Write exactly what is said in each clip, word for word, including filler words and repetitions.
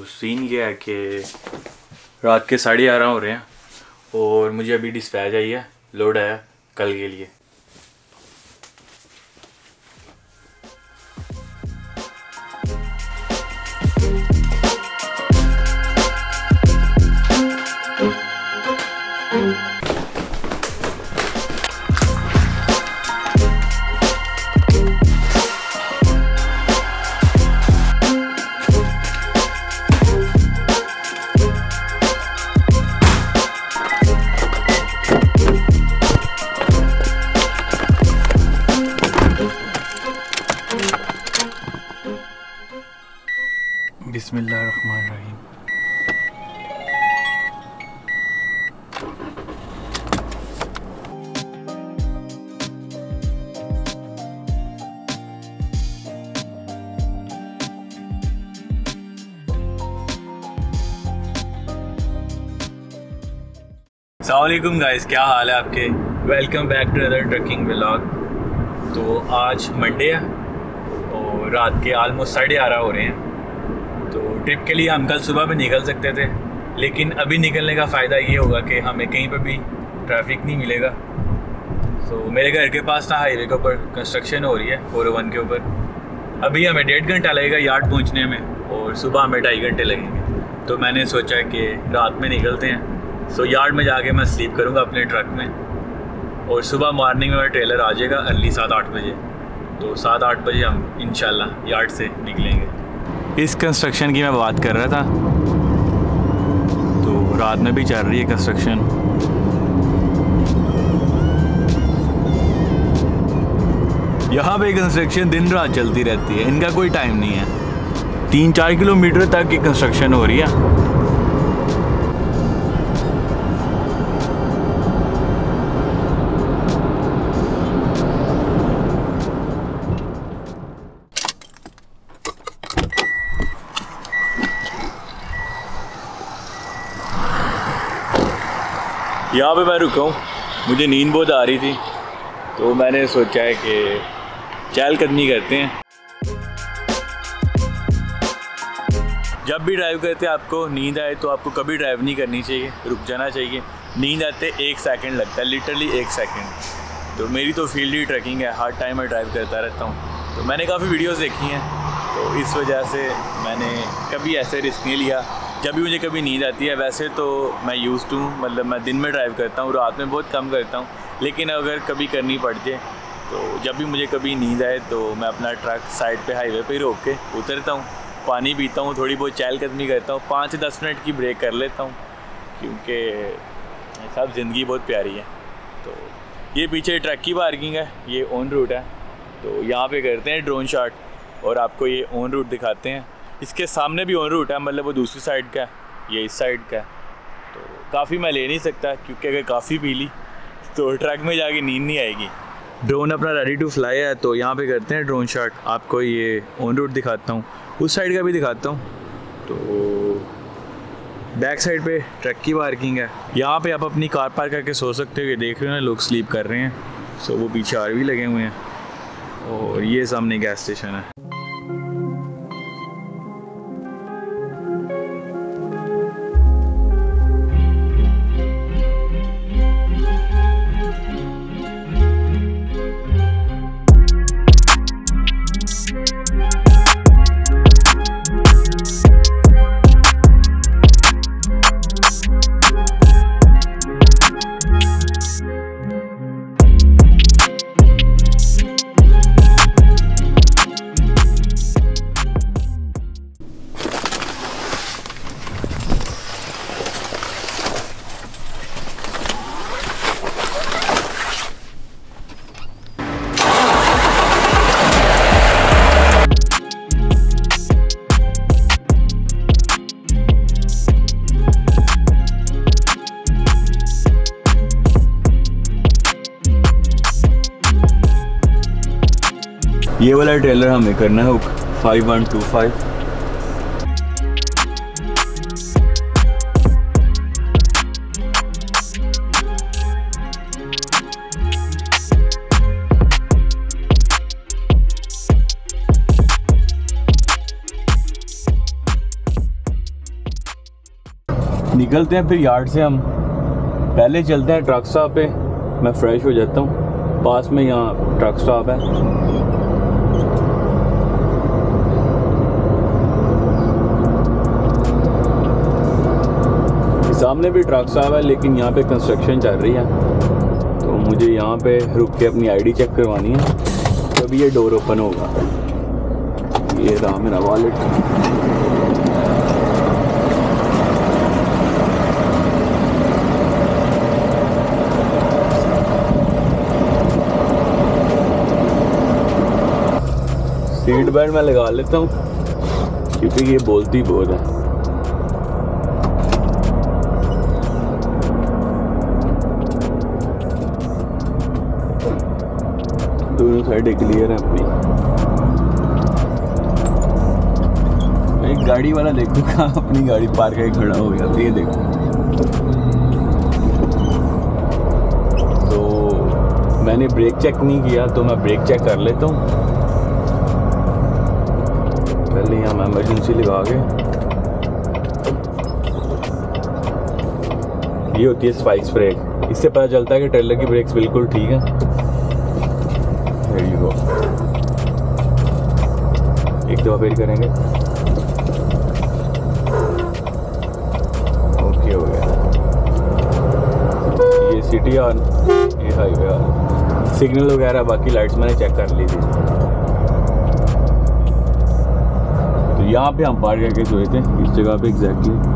Scene ये है कि रात के साढ़े ग्यारह हो रहे हैं और मुझे अभी डिस्पैच आई है, लोड आया कल के लिए। बिस्मिल्लाहिर्रहमानिर्रहीम। अस्सलाम वालेकुम गाइस, क्या हाल है आपके? Welcome back to other trucking vlog. तो आज मंडे है और रात के आलमोस्ट साढ़े ग्यारह हो रहे हैं। तो ट्रिप के लिए हम कल सुबह भी निकल सकते थे, लेकिन अभी निकलने का फ़ायदा ये होगा कि हमें कहीं पर भी ट्रैफिक नहीं मिलेगा। तो मेरे घर के पास ना हाईवे के ऊपर कंस्ट्रक्शन हो रही है फोर ओ वन के ऊपर। अभी हमें डेढ़ घंटा लगेगा यार्ड पहुंचने में और सुबह हमें ढाई घंटे लगेंगे। तो मैंने सोचा है कि रात में निकलते हैं। सो यार्ड में जाके मैं स्लीप करूँगा अपने ट्रक में और सुबह मॉर्निंग में ट्रेलर आ जाएगा अर्ली सात आठ बजे। तो सात आठ बजे हम इंशाल्लाह यार्ड से निकलेंगे। इस कंस्ट्रक्शन की मैं बात कर रहा था, तो रात में भी चल रही है कंस्ट्रक्शन। यहाँ पे कंस्ट्रक्शन दिन रात चलती रहती है, इनका कोई टाइम नहीं है। तीन चार किलोमीटर तक की कंस्ट्रक्शन हो रही है। यहाँ पे मैं रुका हूँ, मुझे नींद बहुत आ रही थी तो मैंने सोचा है कि चहलकदमी करते हैं। जब भी ड्राइव करते हैं आपको नींद आए तो आपको कभी ड्राइव नहीं करनी चाहिए, रुक जाना चाहिए। नींद आते एक सेकंड लगता है, लिटरली एक सेकंड। तो मेरी तो फील्ड ही ट्रैकिंग है, हर टाइम मैं ड्राइव करता रहता हूँ। तो मैंने काफ़ी वीडियोस देखी हैं, तो इस वजह से मैंने कभी ऐसे रिस्क नहीं लिया। जब भी मुझे कभी नींद आती है, वैसे तो मैं यूज़ टू मतलब मैं दिन में ड्राइव करता हूँ, रात में बहुत कम करता हूँ, लेकिन अगर कभी करनी पड़ जाए तो जब भी मुझे कभी नींद आए तो मैं अपना ट्रक साइड पे हाईवे पे ही रोक के उतरता हूँ, पानी पीता हूँ, थोड़ी बहुत चहलकदमी करता हूँ, पाँच से दस मिनट की ब्रेक कर लेता हूँ, क्योंकि सब ज़िंदगी बहुत प्यारी है। तो ये पीछे ट्रक की पार्किंग है, ये ऑन रूट है। तो यहाँ पर करते हैं ड्रोन शॉट और आपको ये ऑन रूट दिखाते हैं। इसके सामने भी ऑन रूट है, मतलब वो दूसरी साइड का है, ये इस साइड का है। तो काफ़ी मैं ले नहीं सकता, क्योंकि अगर काफ़ी पी ली तो ट्रक में जाके नींद नहीं आएगी। ड्रोन अपना रेडी टू फ्लाई है, तो यहाँ पे करते हैं ड्रोन शॉट। आपको ये ऑन रूट दिखाता हूँ, उस साइड का भी दिखाता हूँ। तो बैक साइड पे ट्रक की पार्किंग है, यहाँ पे आप अपनी कार पार्क करके सो सकते हो। ये देख रहे हो ना, लोग स्लीप कर रहे हैं। सो वो पीछे आर वी लगे हुए हैं और ये सामने गैस स्टेशन है। ये वाला ट्रेलर हमें करना है फाइव वन टू फाइव। निकलते हैं फिर यार्ड से। हम पहले चलते हैं ट्रक स्टॉप पे, मैं फ़्रेश हो जाता हूँ। पास में यहाँ ट्रक स्टॉप है। सामने भी ट्रक स्टॉप है, लेकिन यहाँ पे कंस्ट्रक्शन चल रही है, तो मुझे यहाँ पे रुक के अपनी आईडी चेक करवानी है, तभी ये डोर ओपन होगा। ये रहा मेरा वॉलेट। सीट बेल्ट मैं लगा लेता हूँ क्योंकि ये बोलती बहुत है। दोनों साइड क्लियर है अपनी। एक गाड़ी वाला देखो कहाँ अपनी गाड़ी पार्क करके खड़ा हो गया, ये देखो। तो मैंने ब्रेक चेक नहीं किया, तो मैं ब्रेक चेक कर लेता हूँ पहले। यहाँ मैं इमरजेंसी लगा के, ये होती है स्पाइक्स ब्रेक, इससे पता चलता है कि ट्रेलर की ब्रेक्स बिल्कुल ठीक है। There you go। एक दफा फिर करेंगे, ओके हो गया। ये सिटी ऑन, ये हाईवे ऑन, सिग्नल वगैरह बाकी लाइट्स मैंने चेक कर ली थी। तो यहाँ पे हम पार्क करके सोए थे, इस जगह पे एग्जैक्टली।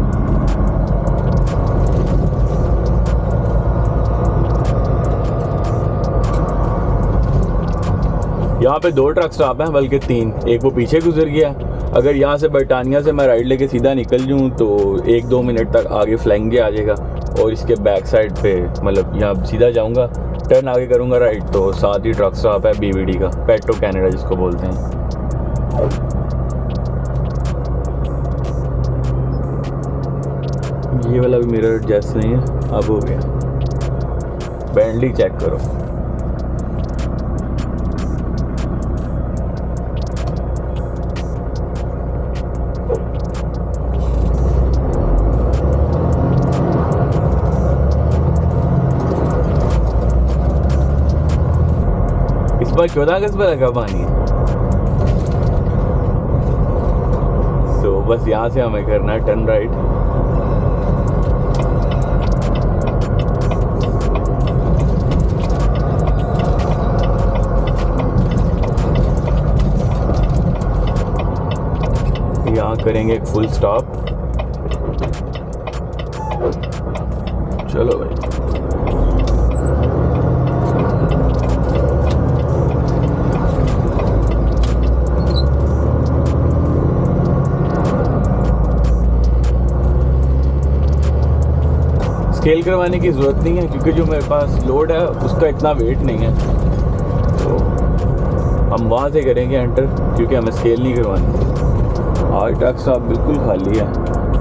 यहाँ पे दो ट्रक स्टॉप हैं, बल्कि तीन, एक वो पीछे गुजर गया। अगर यहाँ से बरतानिया से मैं राइड लेके सीधा निकल जाऊँ तो एक दो मिनट तक आगे फ्लैंगे आ जाएगा, और इसके बैक साइड पे मतलब यहाँ सीधा जाऊँगा, टर्न आगे करूँगा राइट, तो साथ ही ट्रक स्टॉप है बीवीडी का, पेट्रो कैनेडा जिसको बोलते हैं। ये वाला भी मिरर एडजस्ट नहीं है, अब हो गया। बेंटली चेक करो, चौदह अगस्त पर लगा पानी है। सो so, बस यहाँ से हमें करना है टर्न राइट। यहाँ करेंगे एक फुल स्टॉप। चलो भाई, स्केल करवाने की ज़रूरत नहीं है क्योंकि जो मेरे पास लोड है उसका इतना वेट नहीं है, तो हम वहाँ से करेंगे एंटर, क्योंकि हमें स्केल नहीं करवानी। आज ट्रक साहब बिल्कुल खाली है।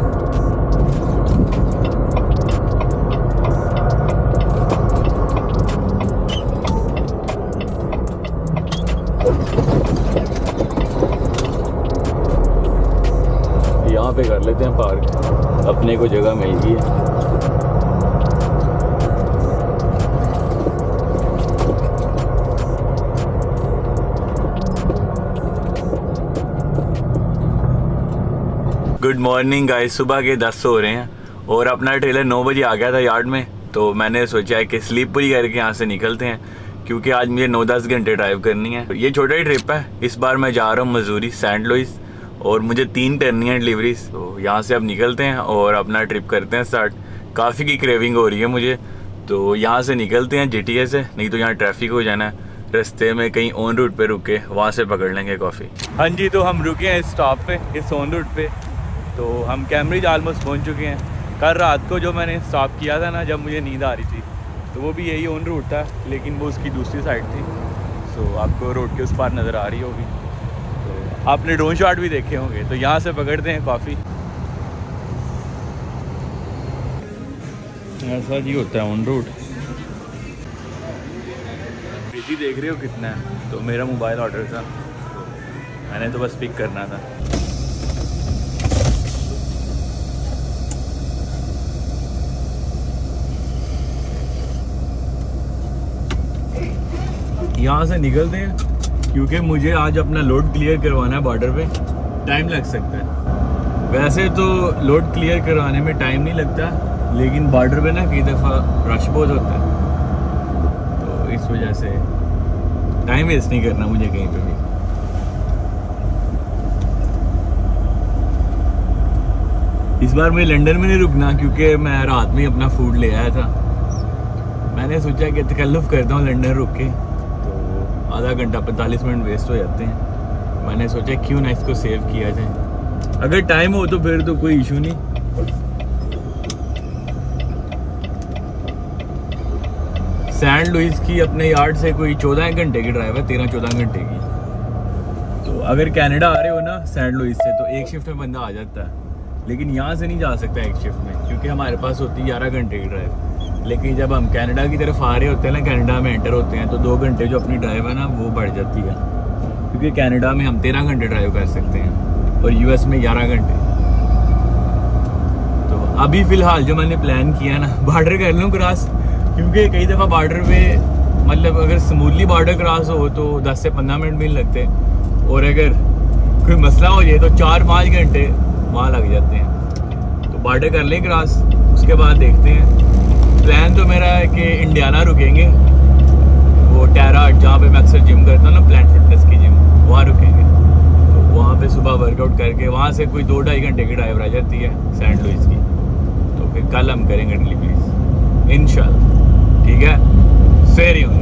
यहाँ पे कर लेते हैं पार्क, अपने को जगह मिल गई है। गुड मॉर्निंग गाइस, सुबह के दस हो रहे हैं और अपना ट्रेलर नौ बजे आ गया था यार्ड में, तो मैंने सोचा है कि स्लीप पूरी करके यहाँ से निकलते हैं, क्योंकि आज मुझे नौ दस घंटे ड्राइव करनी है। ये छोटा ही ट्रिप है, इस बार मैं जा रहा हूँ मसूरी सेंट लुइस, और मुझे तीन करनी है डिलीवरीज। तो यहाँ से अब निकलते हैं और अपना ट्रिप करते हैं स्टार्ट। काफ़ी की क्रेविंग हो रही है मुझे, तो यहाँ से निकलते हैं जी टी ए से, नहीं तो यहाँ ट्रैफिक हो जाना है। रास्ते में कहीं ऑन रूट पे रुके, वहाँ से पकड़ लेंगे कॉफ़ी। हाँ जी, तो हम रुके हैं इस स्टॉप पे, इस ऑन रूट पे। तो हम कैम्ब्रिज ऑलमोस्ट पहुंच चुके हैं। कल रात को जो मैंने स्टॉप किया था ना, जब मुझे नींद आ रही थी, तो वो भी यही ऑन रूट था, लेकिन वो उसकी दूसरी साइड थी। सो आपको रोड के उस पार नज़र आ रही होगी, तो आपने ड्रोन शॉट भी देखे होंगे। तो यहाँ से पकड़ते हैं कॉफ़ी। ऐसा जी होता है ऑन रूट। बिजी देख रहे हो कितना है, तो मेरा मोबाइल ऑर्डर था, तो मैंने तो बस पिक करना था। यहाँ से निकलते हैं क्योंकि मुझे आज अपना लोड क्लियर करवाना है बॉर्डर पे, टाइम लग सकता है। वैसे तो लोड क्लियर करवाने में टाइम नहीं लगता, लेकिन बॉर्डर पे ना कई दफ़ा रश बहुत होता है, तो इस वजह से टाइम वेस्ट नहीं करना मुझे कहीं पे भी। इस बार मैं लंदन में नहीं रुकना क्योंकि मैं रात में अपना फूड ले आया था। मैंने सोचा कि तकल्लुफ़ करता हूँ लंदन रुक के, तो आधा घंटा पैंतालीस मिनट वेस्ट हो जाते हैं। मैंने सोचा क्यों ना इसको सेव किया जाए, अगर टाइम हो तो फिर तो कोई इशू नहीं। सैंड लुइस की अपने यार्ड से कोई चौदह घंटे की ड्राइव है, तेरह चौदह घंटे की। तो अगर कनाडा आ रहे हो ना सैंड लुइस से, तो एक शिफ्ट में बंदा आ जाता है, लेकिन यहाँ से नहीं जा सकता एक शिफ्ट में क्योंकि हमारे पास होती है ग्यारह घंटे की ड्राइव। लेकिन जब हम कनाडा की तरफ आ रहे होते हैं ना, कनाडा में एंटर होते हैं, तो दो घंटे जो अपनी ड्राइव है ना वो बढ़ जाती है, क्योंकि कनाडा में हम तेरह घंटे ड्राइव कर सकते हैं और यूएस में ग्यारह घंटे। तो अभी फ़िलहाल जो मैंने प्लान किया ना, बॉर्डर कर लूँ क्रॉस, क्योंकि कई दफ़ा बॉर्डर पे मतलब अगर स्मूथली बॉर्डर क्रॉस हो तो दस से पंद्रह मिनट भी नहीं लगते, और अगर कोई मसला हो जाए तो चार पाँच घंटे वहाँ लग जाते हैं। तो बॉर्डर कर लें क्रॉस, उसके बाद देखते हैं। प्लान तो मेरा है कि इंडियाना रुकेंगे, वो टैरा जहाँ पे मैं अक्सर जिम करता हूँ ना, प्लान फिटनेस की जिम, वहाँ रुकेंगे। तो वहाँ पे सुबह वर्कआउट करके वहाँ से कोई दो ढाई घंटे की ड्राइव रह जाती है सैंड लुइस की, तो फिर कल हम करेंगे डिलीवरीज इंशाल्लाह। ठीक है, फेरी होंगे।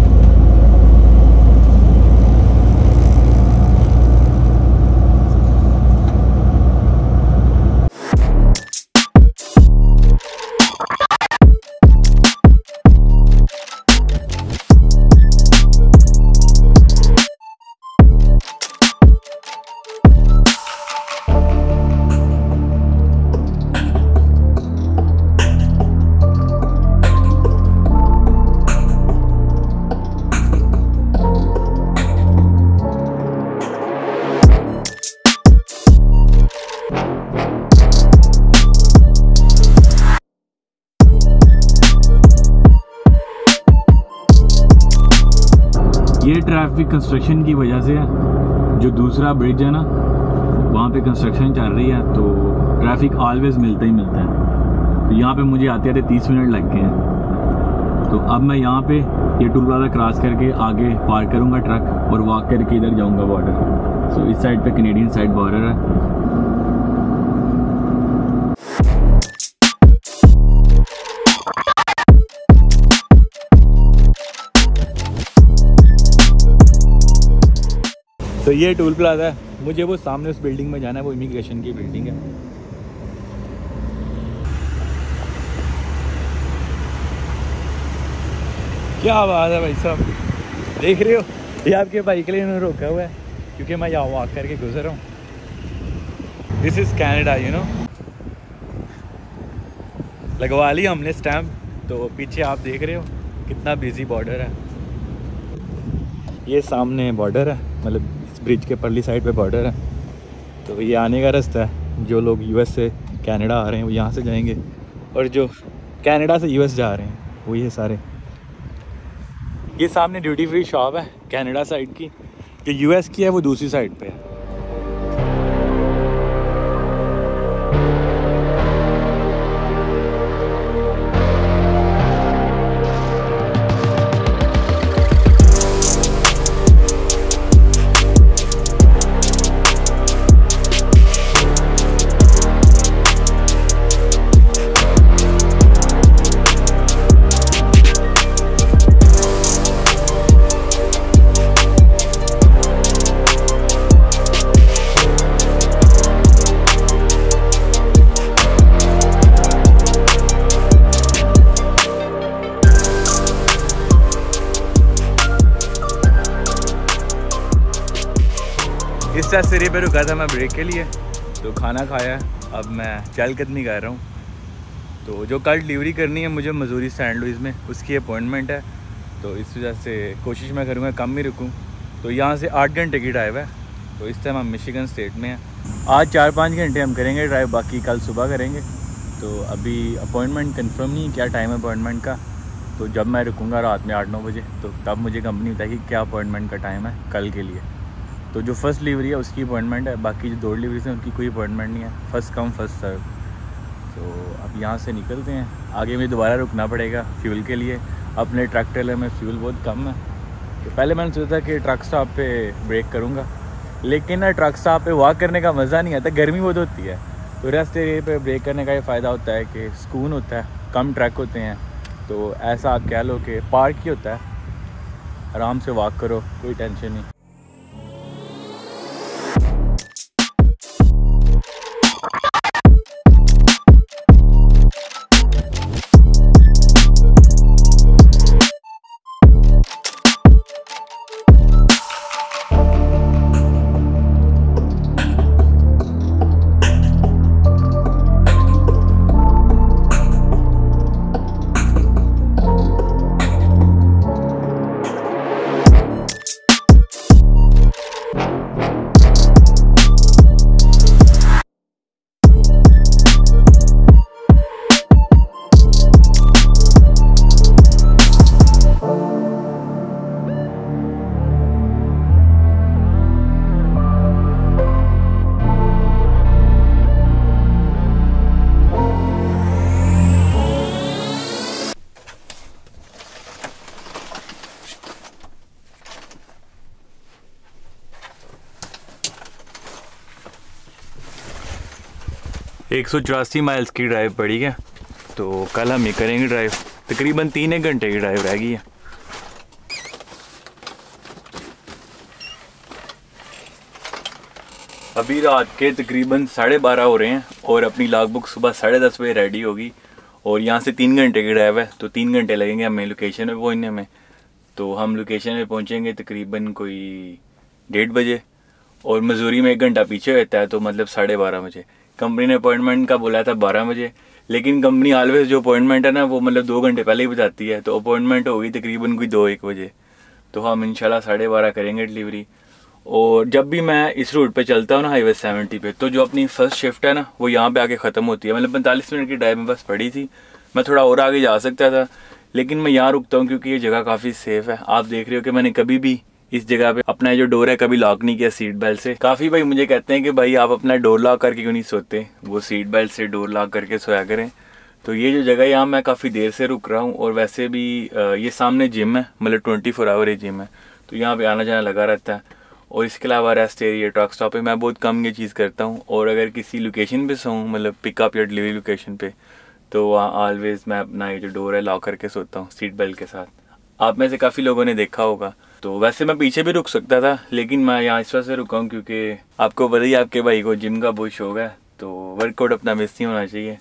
ये ट्रैफिक कंस्ट्रक्शन की वजह से है, जो दूसरा ब्रिज है ना वहाँ पे कंस्ट्रक्शन चल रही है, तो ट्रैफिक ऑलवेज मिलता ही मिलता है। तो यहाँ पे मुझे आते आते तीस मिनट लग गए हैं। तो अब मैं यहाँ पे ये टूल प्लाजा क्रॉस करके आगे पार्क करूँगा ट्रक और वॉक करके इधर जाऊँगा बॉर्डर। सो इस साइड पे कनेडियन साइड बॉर्डर है। तो ये टूल प्लाजा है, मुझे वो सामने उस बिल्डिंग में जाना है, वो इमिग्रेशन की बिल्डिंग है। क्या बात है भाई साहब, देख रहे हो ये आपके भाई के लिए इन्होंने रोका हुआ है क्योंकि मैं यहाँ वॉक करके गुजर रहा हूँ। This is Canada, you know. लगवा लिया हमने स्टैम्प, तो पीछे आप देख रहे हो कितना बिजी बॉर्डर है। ये सामने बॉर्डर है, मतलब ब्रिज के परली साइड पे बॉर्डर है। तो ये आने का रास्ता है, जो लोग यूएस से कनाडा आ रहे हैं वो यहाँ से जाएंगे, और जो कनाडा से यूएस जा रहे हैं वो ये सारे। ये सामने ड्यूटी फ्री शॉप है कनाडा साइड की, जो यूएस की है वो दूसरी साइड पे है। इस सिरे पे रुका था मैं ब्रेक के लिए, तो खाना खाया, अब मैं चहलकदमी कर रहा हूँ। तो जो कल डिलीवरी करनी है मुझे मसूरी सैंड लुइस में, उसकी अपॉइंटमेंट है, तो इस वजह से कोशिश मैं करूँगा कम ही रुकूँ। तो यहाँ से आठ घंटे की ड्राइव है, तो इस टाइम हम मिशिगन स्टेट में हैं। आज चार पाँच घंटे हम करेंगे ड्राइव, बाकी कल सुबह करेंगे। तो अभी अपॉइंटमेंट कंफर्म नहीं है क्या टाइम है अपॉइंटमेंट का, तो तो जब मैं रुकूँगा रात में आठ नौ बजे, तो तब मुझे कंपनी बताएगी क्या अपॉइंटमेंट का टाइम है कल के लिए। तो जो फ़र्स्ट डिलीवरी है उसकी अपॉइंटमेंट है, बाकी जो दो डिलीवरीज हैं उनकी कोई अपॉइंटमेंट नहीं है, फ़र्स्ट कम फर्स्ट सर्व। तो अब यहाँ से निकलते हैं, आगे मुझे दोबारा रुकना पड़ेगा फ्यूल के लिए। अपने ट्रक ट्रेलर में फ्यूल बहुत कम है, तो पहले मैंने सोचा कि ट्रक स्टॉप पे ब्रेक करूँगा, लेकिन ना ट्रक स्टॉप पे वॉक करने का मज़ा नहीं आता, गर्मी बहुत होती है। तो रेस्ट एरिया पे ब्रेक करने का ये फ़ायदा होता है कि सुकून होता है, कम ट्रक होते हैं, तो ऐसा आप कह लो कि पार्क ही होता है, आराम से वॉक करो, कोई टेंशन नहीं। एक सौ चौरासी माइल्स की ड्राइव पड़ी है, तो कल हम ये करेंगे ड्राइव। तकरीबन तीन एक घंटे की ड्राइव रह गई है। अभी रात के तकरीबन साढ़े बारह हो रहे हैं और अपनी लॉग बुक सुबह साढ़े दस बजे रेडी होगी और यहाँ से तीन घंटे की ड्राइव है, तो तीन घंटे लगेंगे हमें लोकेशन पे पहुँचने में। तो हम लोकेशन पे पहुँचेंगे तकरीबन कोई डेढ़ बजे और मजूरी में एक घंटा पीछे रहता है, तो मतलब साढ़े बारह बजे। कंपनी ने अपॉइंटमेंट का बोला था बारह बजे, लेकिन कंपनी ऑलवेज जो अपॉइंटमेंट है ना वो मतलब दो घंटे पहले ही बताती है, तो अपॉइंटमेंट होगी तकरीबन कोई दो एक बजे। तो हम इंशाल्लाह साढ़े बारह करेंगे डिलीवरी। और जब भी मैं इस रूट पे चलता हूँ ना हाईवे सेवेंटी पे, तो जो अपनी फर्स्ट शिफ्ट है ना वो यहाँ पे आके ख़त्म होती है। मतलब पैंतालीस मिनट की ड्राइव में बस पड़ी थी, मैं थोड़ा और आगे जा सकता था, लेकिन मैं यहाँ रुकता हूँ क्योंकि ये जगह काफ़ी सेफ़ है। आप देख रहे हो कि मैंने कभी भी इस जगह पे अपना जो डोर है कभी लॉक नहीं किया सीट बेल्ट से। काफ़ी भाई मुझे कहते हैं कि भाई आप अपना डोर लॉक करके क्यों नहीं सोते, वो सीट बेल्ट से डोर लॉक करके सोया करें। तो ये जो जगह यहाँ मैं काफ़ी देर से रुक रहा हूँ और वैसे भी ये सामने जिम है, मतलब ट्वेंटी फोर आवर ये जिम है, तो यहाँ पे आना जाना लगा रहता है। और इसके अलावा रेस्ट एरिया ट्रक स्टॉप पे मैं बहुत कम ये चीज़ करता हूँ। और अगर किसी लोकेशन पे सोऊँ, मतलब पिकअप या डिलीवरी लोकेशन पे, तो वहाँ ऑलवेज़ मैं अपना ये जो डोर है लॉक करके सोता हूँ सीट बेल्ट के साथ। आप में से काफ़ी लोगों ने देखा होगा। तो वैसे मैं पीछे भी रुक सकता था, लेकिन मैं यहाँ इस वजह से रुका हूँ क्योंकि आपको पता ही आपके भाई को जिम का बहुत शौक है, तो वर्कआउट अपना मिस नहीं होना चाहिए।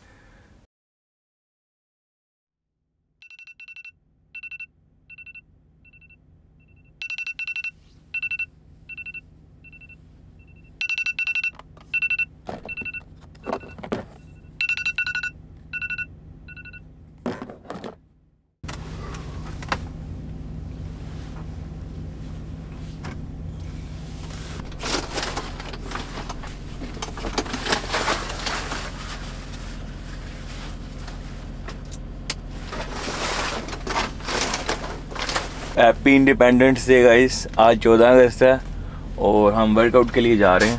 Happy Independence Day guys. आज चौदह अगस्त है और हम वर्कआउट के लिए जा रहे हैं,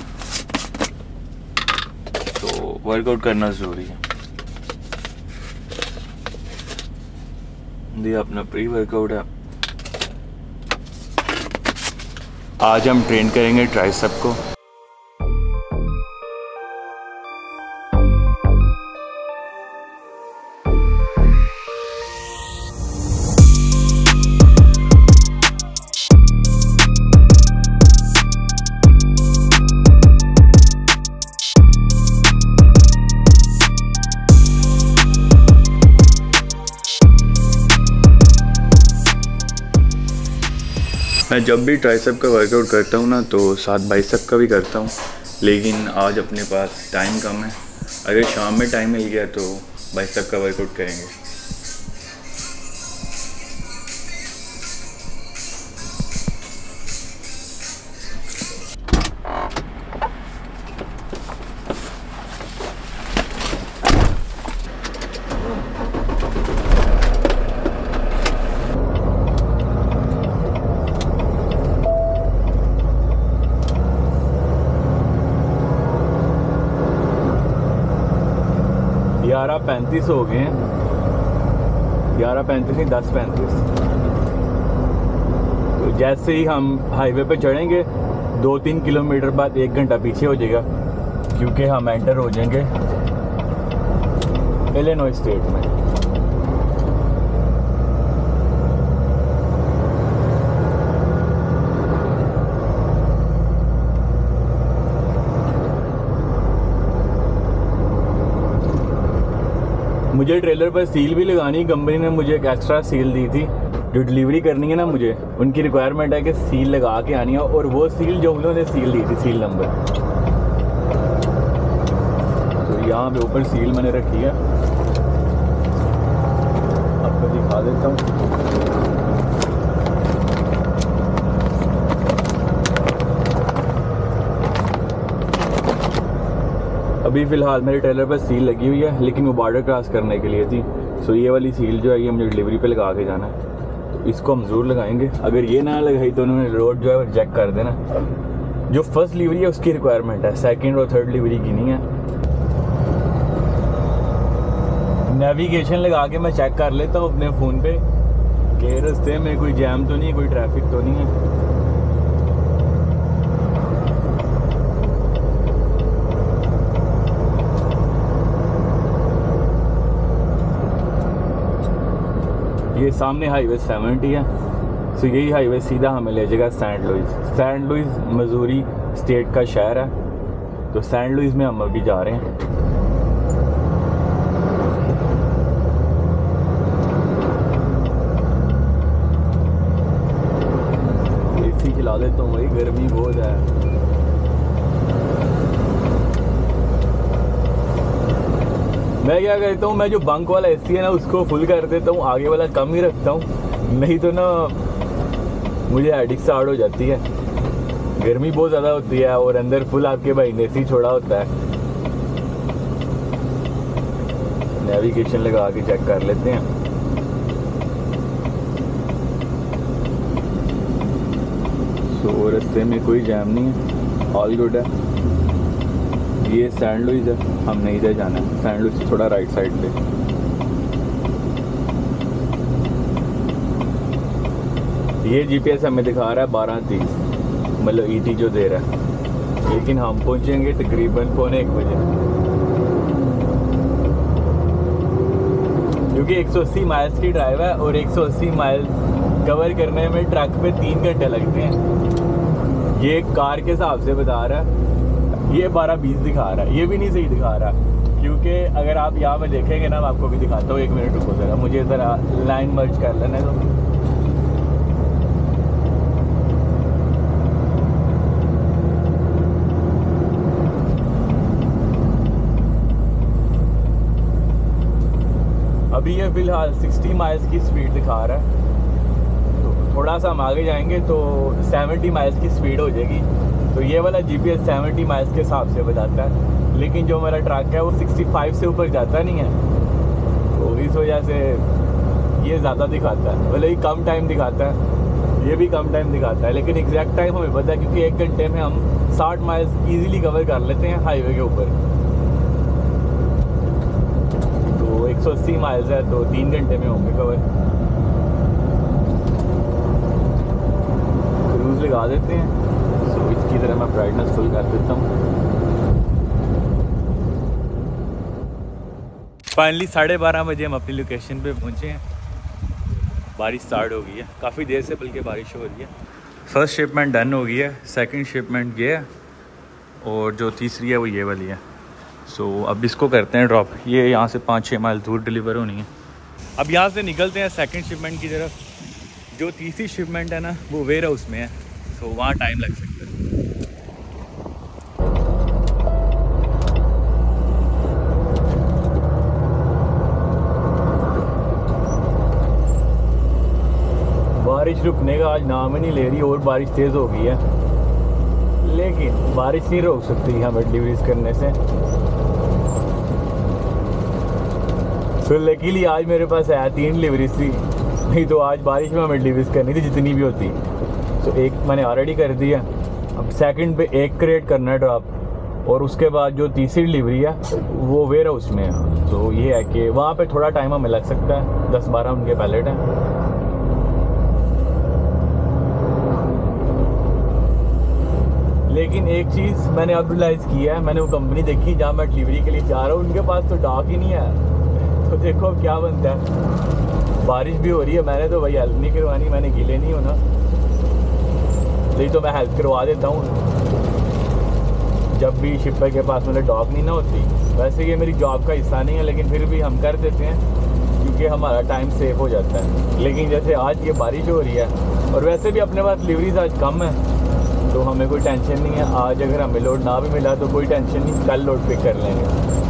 तो वर्कआउट करना ज़रूरी है। ये अपना प्री वर्कआउट है। आज हम ट्रेन करेंगे ट्राइसेप को। मैं जब भी ट्राइसेप का वर्कआउट करता हूँ ना तो साथ बाइसेप का भी करता हूँ, लेकिन आज अपने पास टाइम कम है। अगर शाम में टाइम मिल गया तो बाइसेप का वर्कआउट करेंगे। ग्यारह पैंतीस हो गए हैं, ग्यारह पैंतीस नहीं दस पैंतीस। तो जैसे ही हम हाईवे पे चढ़ेंगे दो तीन किलोमीटर बाद एक घंटा पीछे हो जाएगा, क्योंकि हम एंटर हो जाएंगे इलिनॉइस स्टेट में। मुझे ट्रेलर पर सील भी लगानी, कंपनी ने मुझे एक एक्स्ट्रा सील दी थी। जो डिलीवरी करनी है ना, मुझे उनकी रिक्वायरमेंट है कि सील लगा के आनी है, और वो सील जो उन्होंने सील दी थी, सील नंबर, तो यहाँ पे ऊपर सील मैंने रखी है, आपको दिखा देता हूँ। अभी फ़िलहाल मेरे ट्रेलर पर सील लगी हुई है, लेकिन वो बॉर्डर क्रॉस करने के लिए थी। सो ये वाली सील जो है ये मुझे डिलीवरी पे लगा के जाना है, तो इसको हम ज़रूर लगाएंगे। अगर ये ना लगाई तो उन्होंने रोड जो है रिजेक्ट कर देना। जो फर्स्ट डिलीवरी है उसकी रिक्वायरमेंट है, सेकंड और थर्ड डिलीवरी की नहीं है। नेविगेशन लगा के मैं चेक कर लेता हूँ अपने फ़ोन पे कि रास्ते में कोई जैम तो नहीं है, कोई ट्रैफिक तो नहीं है। ये सामने हाईवे सेवेंटी है, सो यही हाईवे सीधा हमें ले जाएगा Saint Louis. Saint Louis Missouri state का शहर है, तो सेंट लुइस में हम अभी जा रहे हैं। एसी चला देता हूँ भाई, गर्मी बहुत है। मैं क्या करता हूँ, मैं जो बंक वाला एसी है ना उसको फुल कर देता हूँ, आगे वाला कम ही रखता हूँ, नहीं तो ना मुझे हेडेक स्टार्ट हो जाती है। गर्मी बहुत ज़्यादा होती है और अंदर फुल आपके भाई ने एसी छोड़ा होता है। नेविगेशन लगा के चेक कर लेते हैं। सो रास्ते में कोई जैम नहीं है, ऑल गुड है। ये सेंट लुइस है, हमने इधर जाना है, सेंट लुइस से थोड़ा राइट साइड पे। ये जीपीएस हमें दिखा रहा है बारह तीस, मतलब ईटी जो दे रहा है, लेकिन हम पहुंचेंगे तकरीबन पौने एक बजे, क्योंकि एक सौ अस्सी माइल्स की ड्राइव है और एक सौ अस्सी माइल्स कवर करने में ट्रक पे तीन घंटे लगते हैं। ये कार के हिसाब से बता रहा है, ये बारह बीस दिखा रहा है, ये भी नहीं सही दिखा रहा, क्योंकि अगर आप यहाँ में देखेंगे ना, मैं आपको भी दिखाता हूँ, एक मिनट रुको ज़रा, मुझे ज़रा लाइन मर्ज कर लेना है। तो अभी ये फ़िलहाल साठ माइल्स की स्पीड दिखा रहा है, तो थोड़ा सा हम आगे जाएंगे तो सत्तर माइल्स की स्पीड हो जाएगी। तो ये वाला जीपीएस सत्तर माइल्स के हिसाब से बताता है, लेकिन जो मेरा ट्रक है वो पैंसठ से ऊपर जाता नहीं है, तो इस वजह से ये ज़्यादा दिखाता है, मतलब ये कम टाइम दिखाता है, ये भी कम टाइम दिखाता है, लेकिन एग्जैक्ट टाइम हमें पता है, क्योंकि एक घंटे में हम साठ माइल्स इजीली कवर कर लेते हैं हाईवे के ऊपर। तो एक सौ अस्सी माइल्स है तो तीन घंटे में होंगे कवर। क्रूज लगा देते हैं, सो इसकी तरह मैं ब्राइटनेस फुल कर देता हूँ। फाइनली साढ़े बारह बजे हम अपनी लोकेशन पे पहुँचे हैं। बारिश स्टार्ट हो गई है, काफ़ी देर से बल्कि बारिश हो रही है। फर्स्ट शिपमेंट डन हो गई है, सेकंड शिपमेंट ये है, और जो तीसरी है वो ये वाली है। सो so, अब इसको करते हैं ड्रॉप। ये यहाँ से पाँच छः माइल दूर डिलीवर होनी है। अब यहाँ से निकलते हैं सेकंड शिपमेंट की तरफ। जो तीसरी शिपमेंट है ना वो वेयर हाउस में है, तो so, वहाँ टाइम लग सकता है। बारिश रुकने का आज नाम ही नहीं ले रही, और बारिश तेज़ हो गई है, लेकिन बारिश नहीं रोक सकती हमें डिलीवरीज करने से। तो लकीली आज मेरे पास है तीन डिलीवरीज थी, नहीं तो आज बारिश में हमें डिलीवरीज करनी थी जितनी भी होती। तो एक मैंने ऑलरेडी कर दिया, अब सेकंड पे एक क्रिएट करना है ड्रॉप, और उसके बाद जो तीसरी डिलीवरी है वो वेयर हाउस में है। तो ये है कि वहाँ पे थोड़ा टाइम हमें लग सकता है, दस बारह उनके पैलेट हैं। लेकिन एक चीज़ मैंने अब रियलाइज़ किया है, मैंने वो कंपनी देखी जहाँ मैं डिलीवरी के लिए जा रहा हूँ, उनके पास तो डॉक ही नहीं है। तो देखो अब क्या बनता है। बारिश भी हो रही है, मैंने तो भाई हेल्प नहीं करवानी, मैंने गीले नहीं होना, नहीं तो मैं हेल्प करवा देता हूँ जब भी शिपर के पास मेरे डॉग नहीं ना होती। वैसे ये मेरी जॉब का हिस्सा नहीं है, लेकिन फिर भी हम कर देते हैं क्योंकि हमारा टाइम सेव हो जाता है। लेकिन जैसे आज ये बारिश हो रही है और वैसे भी अपने पास डिलीवरीज आज कम है, तो हमें कोई टेंशन नहीं है। आज अगर हमें लोड ना भी मिला तो कोई टेंशन नहीं, कल लोड पिक कर लेंगे।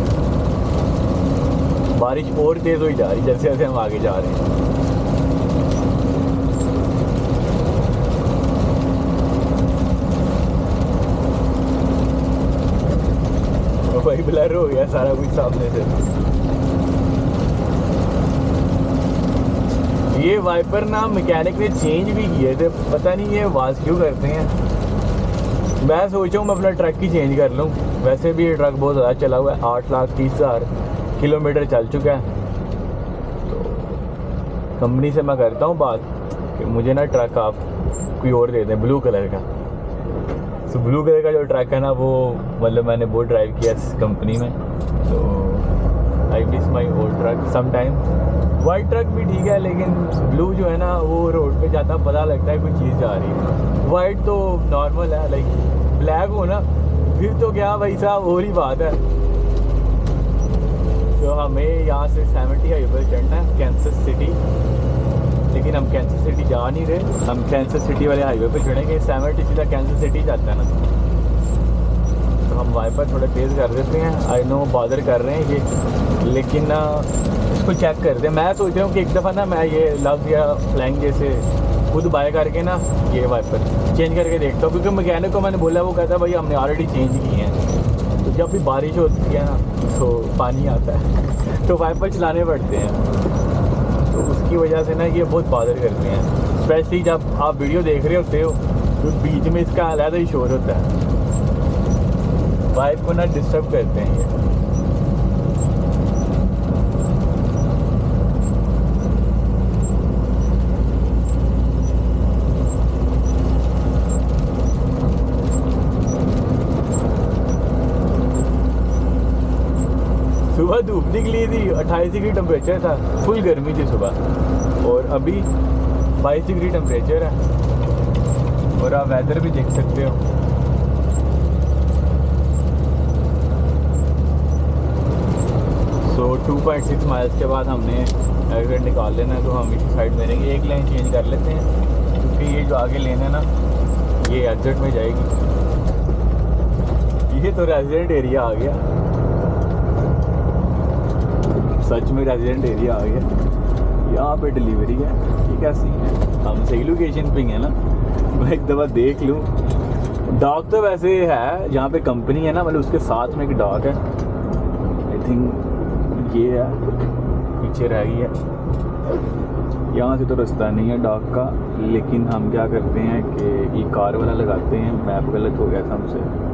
बारिश और तेज़ हुई जा रही जैसे जैसे हम आगे जा रहे हैं। भाई ब्लर हो गया सारा कुछ सामने से। ये वाइपर ना मैकेनिक ने चेंज भी किए थे, पता नहीं ये आवाज़ क्यों करते हैं। मैं सोचा हूँ मैं अपना ट्रक ही चेंज कर लूँ। वैसे भी ये ट्रक बहुत ज़्यादा चला हुआ है, आठ लाख तीस हज़ार किलोमीटर चल चुका है। तो कंपनी से मैं करता हूँ बात कि मुझे ना ट्रक आप कोई और दे दें, ब्लू कलर का। तो ब्लू कलर का जो ट्रक है ना वो मतलब मैंने बहुत ड्राइव किया इस कंपनी में, तो I miss my old truck some time. White truck भी ठीक है, लेकिन ब्लू जो है ना वो रोड पे जाता पता लगता है कोई चीज़ जा रही है। वाइट तो नॉर्मल है, लाइक ब्लैक हो ना फिर तो क्या भाई साहब और ही बात है। तो हमें यहाँ से सेवेंटी हाईवे चढ़ना है कैंसस सिटी, लेकिन हम कैंसस सिटी जा नहीं रहे, हम कैंसस सिटी वाले हाईवे पे चढ़ेंगे। सेवेंटी सीधा कैंसस सिटी जाता है ना, तो हम वाइपर थोड़ा तेज़ कर देते हैं। आई नो बॉदर कर रहे हैं ये, लेकिन ना इसको चेक करते हैं। मैं सोच रहा हूँ कि एक दफ़ा ना मैं ये लव या फ्लैंग जैसे खुद बाय करके ना ये वाइपर चेंज करके देखता हूँ, क्योंकि मैकेनिक को मैंने बोला, वो कहता है भाई हमने ऑलरेडी चेंज किए हैं। तो जब भी बारिश होती है ना तो पानी आता है तो वाइपर चलाने पड़ते हैं, तो उसकी वजह से ना ये बहुत बॉदर करते हैं। स्पेशली जब आप वीडियो देख रहे होते हो तो बीच में इसका अलग ही शोर होता है, वाइफ को ना डिस्टर्ब करते हैं ये। सुबह धूप निकली थी, अट्ठाईस डिग्री टेम्परेचर था, फुल गर्मी थी सुबह, और अभी बाईस डिग्री टेम्परेचर है। और आप वेदर भी देख सकते हो। So two point six miles के बाद हमने अगर निकाल लेना है तो हम इसी साइड में रहेंगे। एक लाइन चेंज कर लेते हैं, क्योंकि ये जो आगे लेना है ना ये एग्जिट में जाएगी। ये तो रेजिडेंट एरिया आ गया, सच में रेजिडेंट एरिया आ गया। यहाँ पे डिलीवरी है, ये क्या सीन है। हम सही लोकेशन पे हैं ना, मैं एक दफ़ा देख लूँ। डॉग तो वैसे है जहाँ पे कंपनी है ना, मतलब उसके साथ में एक डॉग है, आई थिंक ये है, पीछे रह गई है। यहाँ से तो रास्ता नहीं है डॉग का, लेकिन हम क्या करते हैं कि ये कार वाला लगाते हैं। मैप गलत हो गया था हमसे,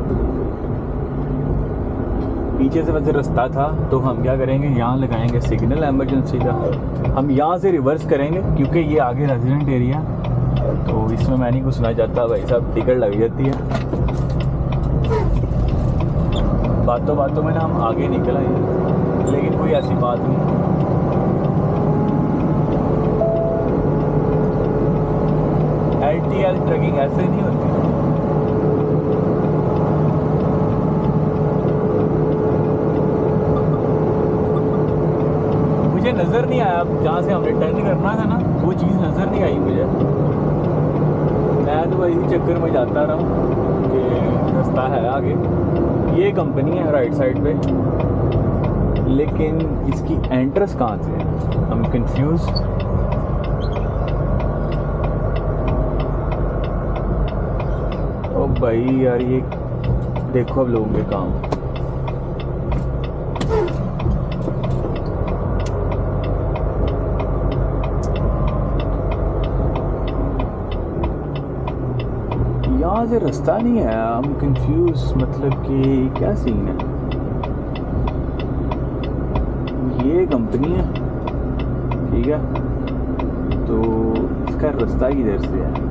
पीछे से वैसे रास्ता था, तो हम क्या करेंगे यहाँ लगाएंगे सिग्नल इमरजेंसी का। हम यहाँ से रिवर्स करेंगे क्योंकि ये आगे रेजिडेंट एरिया, तो इसमें मैं नहीं घुसना चाहता भाई साहब, टिकट लग जाती है। बातों बातों में ना हम आगे निकल आए, लेकिन कोई ऐसी बात नहीं। एल टी एल ट्रैकिंग ऐसे नहीं होती। मुझे नज़र नहीं आया जहाँ से हमने टर्न करना था ना, वो चीज़ नज़र नहीं आई मुझे। मैं तो इसी चक्कर में जाता रहा हूँ कि रास्ता है आगे। ये कंपनी है राइट साइड पे, लेकिन इसकी एंट्रेंस कहाँ से है, हम कंफ्यूज। ओ भाई यार, ये देखो अब लोगों के काम। यहाँ से रास्ता नहीं है, आई एम कंफ्यूज, मतलब कि क्या सीन है। ये कंपनी है, ठीक है, तो इसका रास्ता किधर से है?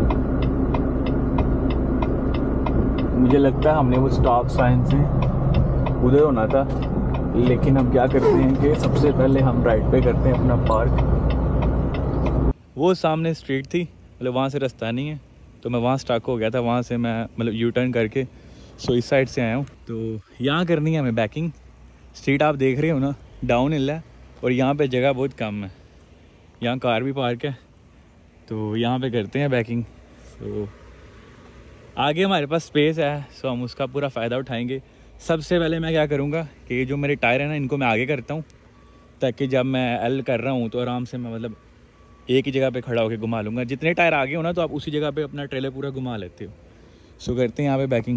मुझे लगता है हमने वो स्टॉप साइन से उधर होना था, लेकिन हम क्या करते हैं कि सबसे पहले हम राइट पे करते हैं अपना पार्क। वो सामने स्ट्रीट थी, मतलब वहाँ से रास्ता नहीं है, तो मैं वहाँ स्टक हो गया था। वहाँ से मैं मतलब यू टर्न करके सो इस साइड से आया हूँ। तो यहाँ करनी है हमें बैकिंग। स्ट्रीट आप देख रहे हो ना, डाउन हिल है और यहाँ पे जगह बहुत कम है, यहाँ कार भी पार्क है, तो यहाँ पे करते हैं बैकिंग। तो आगे हमारे पास स्पेस है, सो हम उसका पूरा फ़ायदा उठाएंगे। सबसे पहले मैं क्या करूँगा कि जो मेरे टायर हैं ना, इनको मैं आगे करता हूँ, ताकि जब मैं एल कर रहा हूँ तो आराम से मैं मतलब एक ही जगह पे खड़ा होकर घुमा लूँगा। जितने टायर आगे हो ना, तो आप उसी जगह पे अपना ट्रेलर पूरा घुमा लेते हो। सो करते हैं यहाँ पे बैकिंग।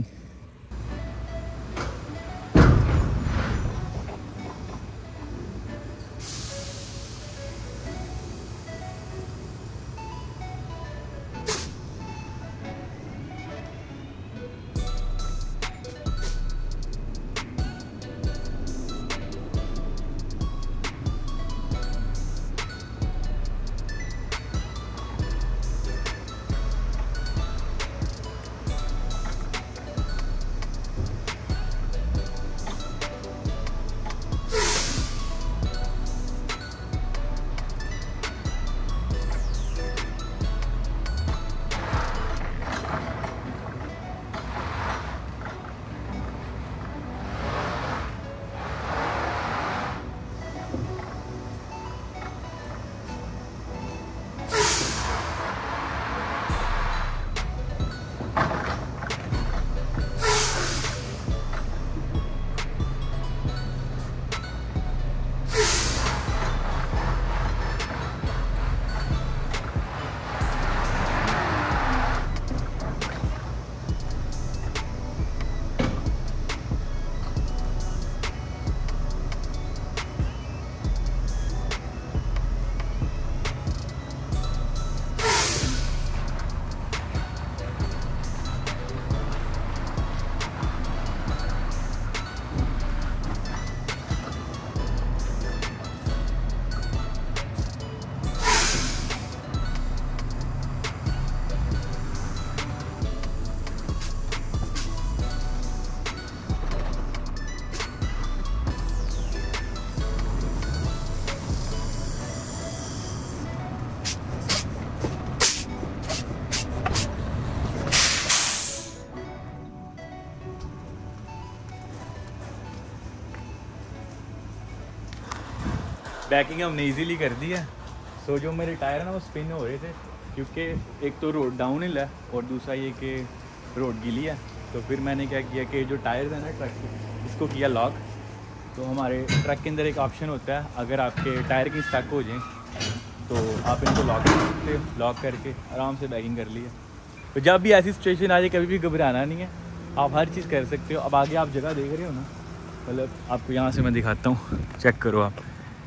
बैकिंग हमने इजीली कर दी है। सो जो मेरे टायर है ना, वो स्पिन हो रहे थे, क्योंकि एक तो रोड डाउन हिल है और दूसरा ये कि रोड गीली है। तो फिर मैंने क्या किया कि जो टायर्स है ना ट्रक के, इसको किया लॉक। तो हमारे ट्रक के अंदर एक ऑप्शन होता है, अगर आपके टायर की स्टक हो जाए तो आप इनको लॉक कर सकते हो। लॉक करके आराम से बैकिंग कर लिया। तो जब भी ऐसी सिचुएशन आ जाए, कभी भी घबराना नहीं है, आप हर चीज़ कर सकते हो। अब आगे आप जगह देख रहे हो ना, मतलब आपको यहाँ से मैं दिखाता हूँ, चेक करो आप।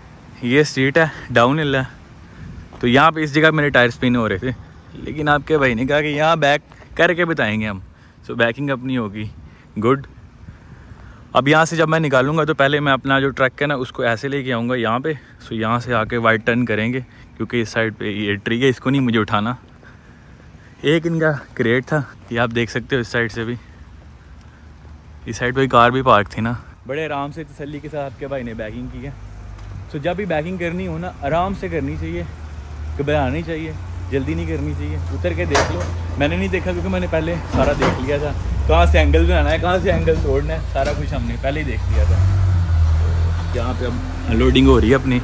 ये स्ट्रीट है, डाउन हिल है, तो यहाँ पे इस जगह मेरे टायर स्पिन हो रहे थे, लेकिन आपके भाई ने कहा कि यहाँ बैक करके बताएंगे हम। सो बैकिंग अपनी होगी गुड। अब यहाँ से जब मैं निकालूंगा तो पहले मैं अपना जो ट्रक है ना, उसको ऐसे लेके आऊँगा यहाँ पे। सो यहाँ से आके वाइट टर्न करेंगे, क्योंकि इस साइड पे ये ट्री है, इसको नहीं मुझे उठाना। एक इनका क्रेट था, ये आप देख सकते हो। इस साइड से भी, इस साइड पे कार भी पार्क थी ना। बड़े आराम से तसल्ली के साथ आपके भाई ने बैकिंग की है। सो जब भी बैकिंग करनी हो ना, आराम से करनी चाहिए, घबराना नहीं चाहिए, जल्दी नहीं करनी चाहिए। उतर के देख लो। मैंने नहीं देखा क्योंकि मैंने पहले सारा देख लिया था, कहाँ से एंगल बनाना है, कहाँ से एंगल तोड़ना है, सारा कुछ हमने पहले ही देख लिया था। तो यहाँ पे अब अनलोडिंग हो रही है अपनी।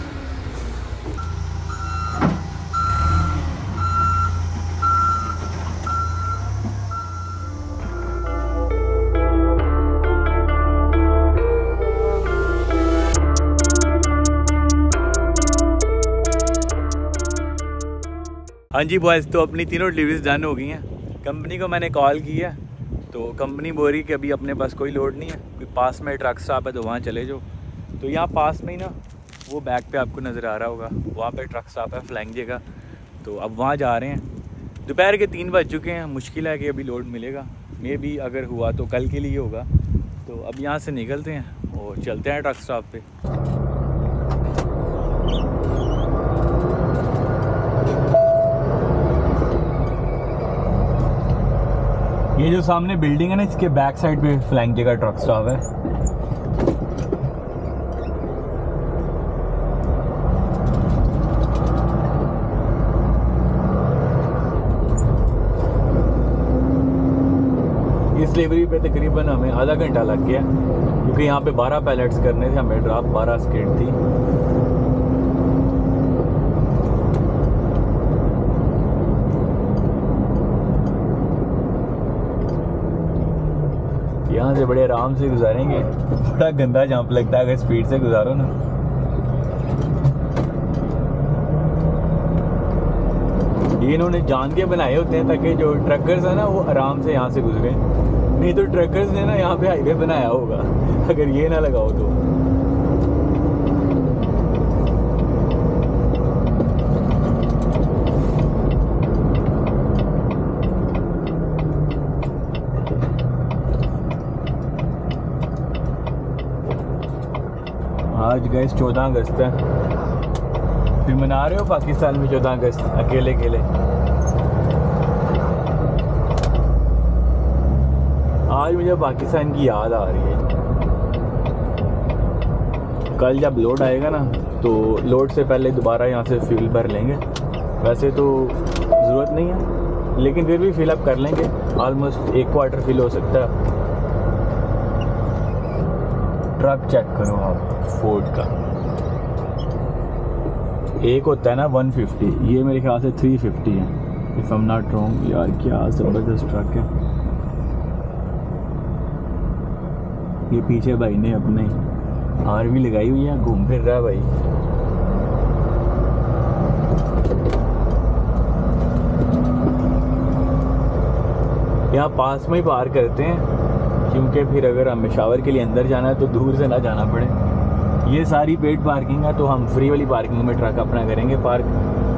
हाँ जी बॉयज़, तो अपनी तीनों डिलीवरीज डन हो गई हैं। कंपनी को मैंने कॉल किया, तो कंपनी बोल रही कि अभी अपने पास कोई लोड नहीं है, कोई पास में ट्रक स्टॉप है तो वहाँ चले जाओ। तो यहाँ पास में ही ना, वो बैक पे आपको नज़र आ रहा होगा, वहाँ पे ट्रक स्टॉप है, फ्लैंग जगह। तो अब वहाँ जा रहे हैं। दोपहर के तीन बज चुके हैं, मुश्किल है कि अभी लोड मिलेगा। मे भी अगर हुआ तो कल के लिए होगा। तो अब यहाँ से निकलते हैं और चलते हैं ट्रक स्टॉप पे। ये जो सामने बिल्डिंग है ना, इसके बैक साइड पे फ्लैंक जगह ट्रक स्टॉप है। इस डिलीवरी पे तकरीबन हमें आधा घंटा लग गया, क्योंकि यहाँ पे बारह पैलेट्स करने थे हमें, ड्राफ्ट बारह स्किड थी। यहाँ से बड़े आराम से गुजारेंगे। बड़ा गंदा जंप लगता है अगर स्पीड से गुजारो ना। ये इन्होंने जान के बनाए होते हैं ताकि जो ट्रकर्स है ना वो आराम से यहाँ से गुजरे। नहीं तो ट्रकर्स ने ना यहाँ पे हाईवे बनाया होगा अगर ये ना लगाओ तो। आज गए चौदह अगस्त है, फिर मना रहे हो पाकिस्तान में चौदह अगस्त अकेले अकेले? आज मुझे पाकिस्तान की याद आ रही है। कल जब लोड आएगा ना तो लोड से पहले दोबारा यहाँ से फ्यूल भर लेंगे। वैसे तो ज़रूरत नहीं है, लेकिन फिर भी फिल अप कर लेंगे। ऑलमोस्ट एक क्वार्टर फिल हो सकता है। ट्रक चेक करो आप, फोर्ड का एक होता है ना वन फिफ्टी, ये मेरे ख्याल से थ्री फिफ्टी है if I am not wrong. यार क्या ज़बरदस्त ट्रक है। ये पीछे भाई ने अपने आर भी लगाई हुई है, घूम फिर रहा है भाई। यहाँ पास में ही पार करते हैं, क्योंकि फिर अगर हमें शावर के लिए अंदर जाना है तो दूर से ना जाना पड़े। ये सारी पेड पार्किंग है, तो हम फ्री वाली पार्किंग में ट्रक अपना करेंगे पार्क।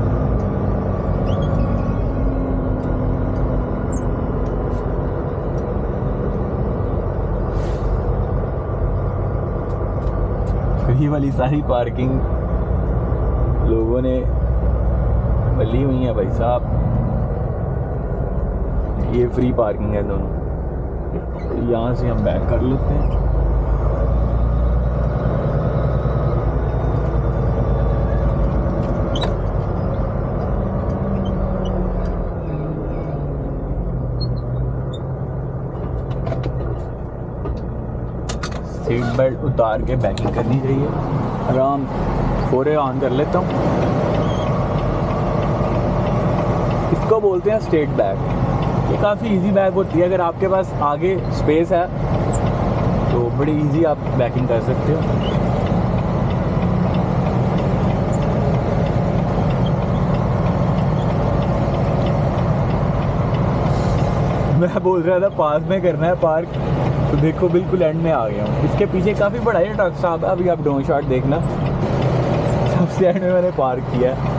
फ्री वाली सारी पार्किंग लोगों ने मली हुई है भाई साहब। ये फ्री पार्किंग है दोनों। यहाँ से हम बैक कर लेते हैं। सीट बेल्ट उतार के बैकिंग करनी चाहिए। आराम फोरे ऑन कर लेता हूँ। इसको बोलते हैं स्ट्रेट बैक। ये काफ़ी इजी बैक होती है। अगर आपके पास आगे स्पेस है तो बड़ी इजी आप बैकिंग कर सकते हो। मैं बोल रहा था पास में करना है पार्क, तो देखो बिल्कुल एंड में आ गया हूँ। इसके पीछे काफ़ी बड़ा है ट्रक स्टॉप है। अभी आप डाउन शॉट देखना, सबसे एंड में मैंने पार्क किया है।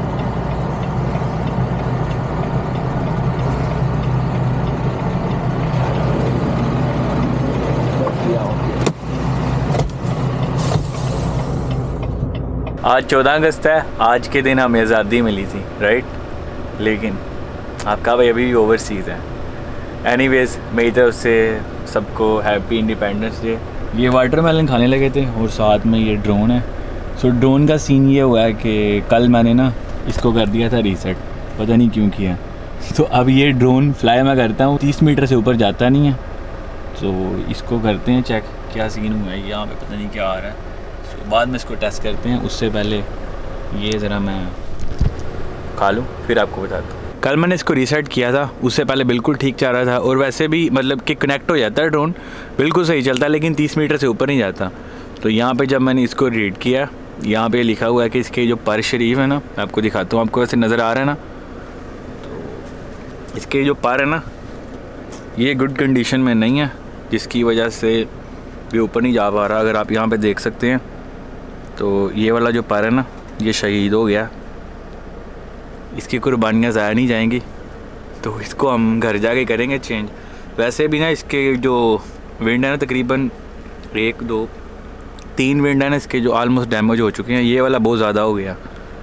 आज चौदह अगस्त है। आज के दिन हमें आज़ादी मिली थी, राइट? लेकिन आपका भाई अभी भी ओवरसीज़ है। एनीवेज़ मेरी तरफ से सबको हैप्पी इंडिपेंडेंस डे। ये वाटरमेलन खाने लगे थे और साथ में ये ड्रोन है। सो ड्रोन का सीन ये हुआ है कि कल मैंने ना इसको कर दिया था रीसेट, पता नहीं क्यों किया। तो अब ये ड्रोन फ्लाई मैं करता हूँ, तीस मीटर से ऊपर जाता नहीं है। तो इसको करते हैं चेक क्या सीन हुआ है। यहाँ पे पता नहीं क्या आ रहा है, तो बाद में इसको टेस्ट करते हैं। उससे पहले ये ज़रा मैं खा लूँ फिर आपको बताता हूँ। कल मैंने इसको रीसेट किया था, उससे पहले बिल्कुल ठीक चल रहा था और वैसे भी मतलब कि कनेक्ट हो जाता है ड्रोन, बिल्कुल सही चलता है, लेकिन तीस मीटर से ऊपर नहीं जाता। तो यहाँ पे जब मैंने इसको रीड किया, यहाँ पे लिखा हुआ है कि इसके जो पर शरीफ है ना, मैं आपको दिखाता हूँ, आपको ऐसे नज़र आ रहा है ना, तो इसके जो पर है ना ये गुड कंडीशन में नहीं है, जिसकी वजह से ये ऊपर नहीं जा पा रहा। अगर आप यहाँ पे देख सकते हैं तो ये वाला जो पर है ना ये शहीद हो गया। इसकी कुर्बानियाँ ज़ाया नहीं जाएंगी, तो तो इसको हम घर जाके करेंगे चेंज। वैसे भी ना इसके जो विंड है ना तकरीबन एक दो तीन विंड है ना इसके जो ऑलमोस्ट डैमेज हो चुके हैं। ये वाला बहुत ज़्यादा हो गया,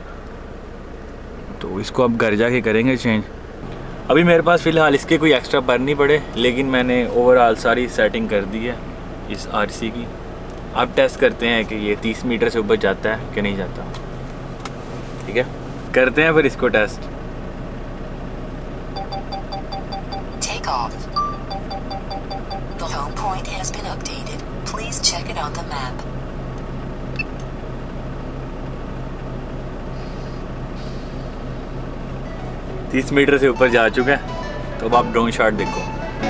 तो इसको अब घर जाके करेंगे चेंज। अभी मेरे पास फ़िलहाल इसके कोई एक्स्ट्रा पर नहीं पड़े, लेकिन मैंने ओवरऑल सारी सेटिंग कर दी है इस आरसी की। अब टेस्ट करते हैं कि ये तीस मीटर से ऊपर जाता है कि नहीं जाता। ठीक है, करते हैं फिर इसको test. Take off. The home point has been updated. Please check it on the map. तीस मीटर से ऊपर जा चुका है, तो अब आप ड्रोन शॉट देखो।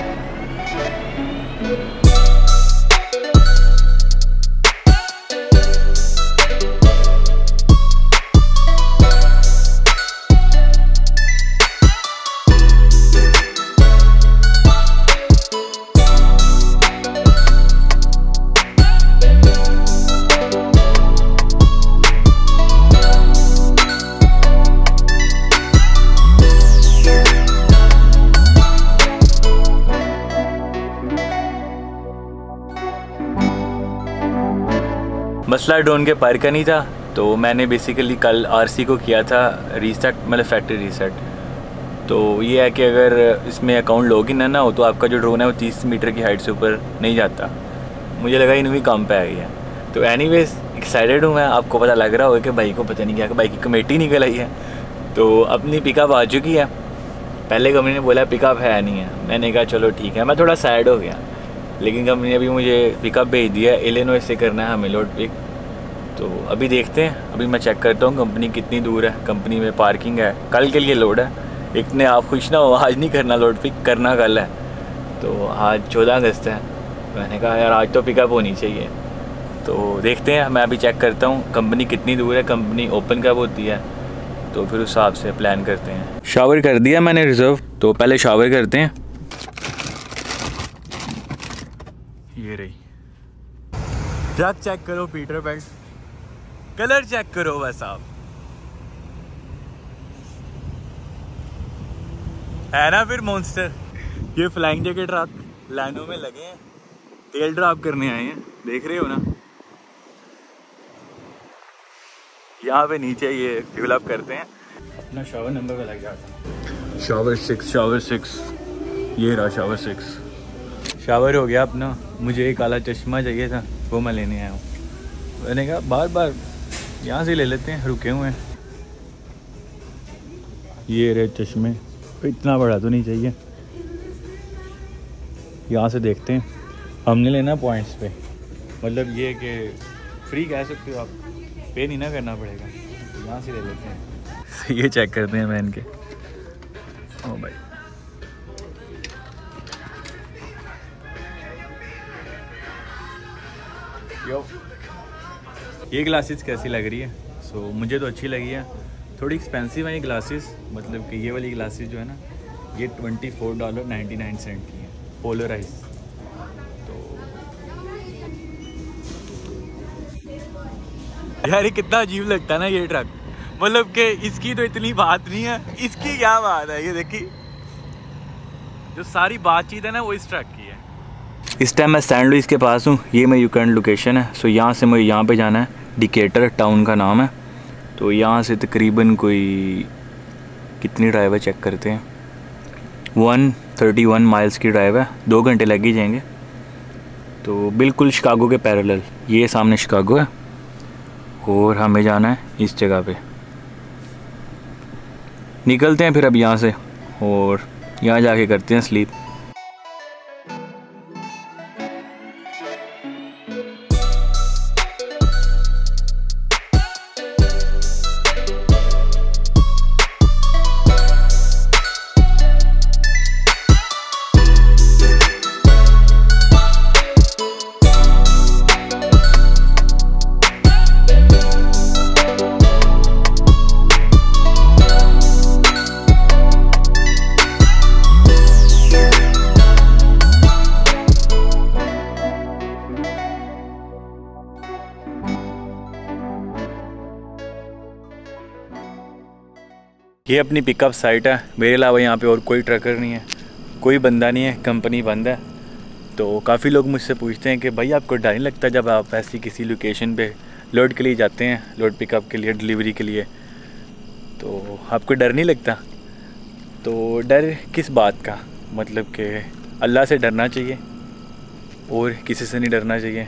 मसला ड्रोन के पर का नहीं था, तो मैंने बेसिकली कल आरसी को किया था रीसेट, मतलब फैक्ट्री रीसेट। तो ये है कि अगर इसमें अकाउंट लॉगिन ना ना हो तो आपका जो ड्रोन है वो तीस मीटर की हाइट से ऊपर नहीं जाता। मुझे लगा इन्हें भी काम पे आ गई है। तो एनीवेज एक्साइटेड हूँ मैं। आपको पता लग रहा होगा कि भाई को पता नहीं क्या, भाई की कमेटी निकल आई है, तो अपनी पिकअप आ चुकी है। पहले कंपनी ने बोला पिकअप है नहीं है, मैंने कहा चलो ठीक है, मैं थोड़ा सैड हो गया। लेकिन कंपनी ने अभी मुझे पिकअप भेज दिया है, इलिनॉइस से करना है हमें लोड पिक। तो अभी देखते हैं, अभी मैं चेक करता हूँ कंपनी कितनी दूर है, कंपनी में पार्किंग है, कल के लिए लोड है। इतने आप खुश ना हो, आज नहीं करना लोड पिक, करना कल है। तो आज चौदह अगस्त है, मैंने कहा यार आज तो पिकअप होनी चाहिए। तो देखते हैं, मैं अभी चेक करता हूँ कंपनी कितनी दूर है, कंपनी ओपन कब होती है, तो फिर उस हिसाब से प्लान करते हैं। शावर कर दिया मैंने रिज़र्व, तो पहले शावर करते हैं। ये रही ट्रक, चेक करो पीटर बेल्ट, कलर चेक करो बस आप, है ना फिर मॉन्स्टर। ये फ्लाइंग जैकेट ट्रक लाइनों में लगे हैं, तेल ड्रॉप करने आए हैं, देख रहे हो ना। यहाँ पे नीचे ये डेवलप करते हैं। अपना शावर नंबर पे लग जाता है, शावर सिक्स, शावर सिक्स, ये रहा शावर सिक्स। शावर हो गया अपना। मुझे एक काला चश्मा चाहिए था, वो मैं लेने आया हूँ। मैंने कहा बार बार यहाँ से ले लेते हैं, रुके हुए हैं। ये रहे चश्मे, इतना बड़ा तो नहीं चाहिए। यहाँ से देखते हैं, हमने लेना पॉइंट्स पे, मतलब ये कि फ्री कह सकते हो आप, पे नहीं ना करना पड़ेगा। तो यहाँ से ले लेते हैं। ये चेक करते हैं मैं इनके। ओ भाई, यो ये ग्लासेस कैसी लग रही है? सो so, मुझे तो अच्छी लगी है। थोड़ी एक्सपेंसिव है ये ग्लासेस, मतलब कि ये वाली ग्लासेस जो है ना, ये twenty four dollar ninety nine cent की है, पोलराइज। तो यार ये कितना अजीब लगता है ना ये ट्रक, मतलब कि इसकी तो इतनी बात नहीं है, इसकी क्या बात है। ये देखिए जो सारी बातचीत है ना वो इस ट्रक की है। इस टाइम मैं सैन लुइस के पास हूँ, ये मेरी करंट लोकेशन है। सो यहाँ से मुझे यहाँ पे जाना है, डिकेटर टाउन का नाम है। तो यहाँ से तकरीबन कोई कितनी ड्राइव है चेक करते हैं, वन थर्टी वन माइल्स की ड्राइव है, दो घंटे लग ही जाएंगे। तो बिल्कुल शिकागो के पैरेलल, ये सामने शिकागो है और हमें जाना है इस जगह पे। निकलते हैं फिर अब यहाँ से और यहाँ जाके करते हैं स्लीप। Yeah. ये अपनी पिकअप साइट है, मेरे अलावा यहाँ पे और कोई ट्रकर नहीं है, कोई बंदा नहीं है, कंपनी बंद है। तो काफ़ी लोग मुझसे पूछते हैं कि भाई आपको डर नहीं लगता जब आप ऐसी किसी लोकेशन पे लोड के लिए जाते हैं, लोड पिकअप के लिए, डिलीवरी के लिए, तो आपको डर नहीं लगता? तो डर किस बात का, मतलब कि अल्लाह से डरना चाहिए और किसी से नहीं डरना चाहिए।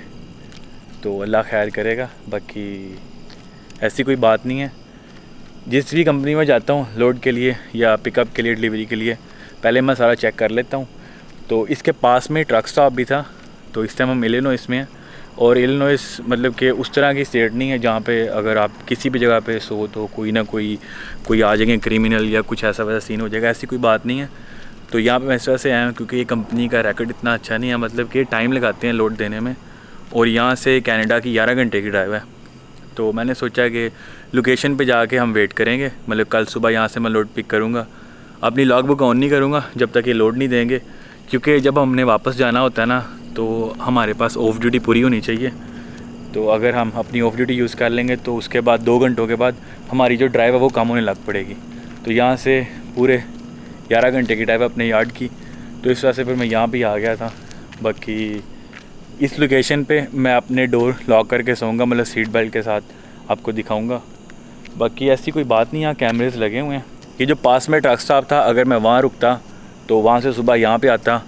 तो अल्लाह खैर करेगा, बाकी ऐसी कोई बात नहीं है। जिस भी कंपनी में जाता हूँ लोड के लिए या पिकअप के लिए, डिलीवरी के लिए, पहले मैं सारा चेक कर लेता हूँ। तो इसके पास में ट्रक स्टॉप भी था, तो इस टाइम हम इलिनॉइस में हैं, और इलिनॉइस मतलब कि उस तरह की स्टेट नहीं है जहाँ पे अगर आप किसी भी जगह पे सो तो कोई ना कोई कोई आ जाएंगे क्रिमिनल या कुछ ऐसा वैसा सीन हो जाएगा, ऐसी कोई बात नहीं है। तो यहाँ पे मैं इस वजह से आया हूँ क्योंकि ये कंपनी का रैकेट इतना अच्छा नहीं है, मतलब कि टाइम लगाते हैं लोड देने में, और यहाँ से कनाडा की ग्यारह घंटे की ड्राइव है। तो मैंने सोचा कि लोकेशन पे जाके हम वेट करेंगे, मतलब कल सुबह यहाँ से मैं लोड पिक करूँगा। अपनी लॉग बुक ऑन नहीं करूँगा जब तक ये लोड नहीं देंगे, क्योंकि जब हमने वापस जाना होता है ना तो हमारे पास ऑफ ड्यूटी पूरी होनी चाहिए। तो अगर हम अपनी ऑफ ड्यूटी यूज़ कर लेंगे तो उसके बाद दो घंटों के बाद हमारी जो ड्राइव है वो कम होने लग पड़ेगी। तो यहाँ से पूरे ग्यारह घंटे की ड्राइव अपने यार्ड की, तो इस वजह से फिर मैं यहाँ भी आ गया था। बाकी इस लोकेशन पे मैं अपने डोर लॉक करके सोऊंगा, मतलब सीट बेल्ट के साथ आपको दिखाऊंगा। बाकी ऐसी कोई बात नहीं, यहाँ कैमरेज लगे हुए हैं। ये जो पास में ट्रक स्टॉप था, अगर मैं वहाँ रुकता तो वहाँ से सुबह यहाँ पे आता,